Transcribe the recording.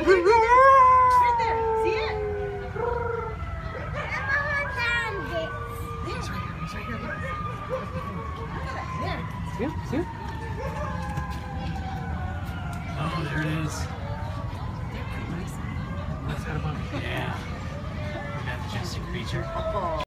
Right there. See it? He's right here. He's right here. Look. Look at that. There. See him? See him? Oh, there it is. They're pretty nice. Let's head above. Yeah. We got the majestic creature.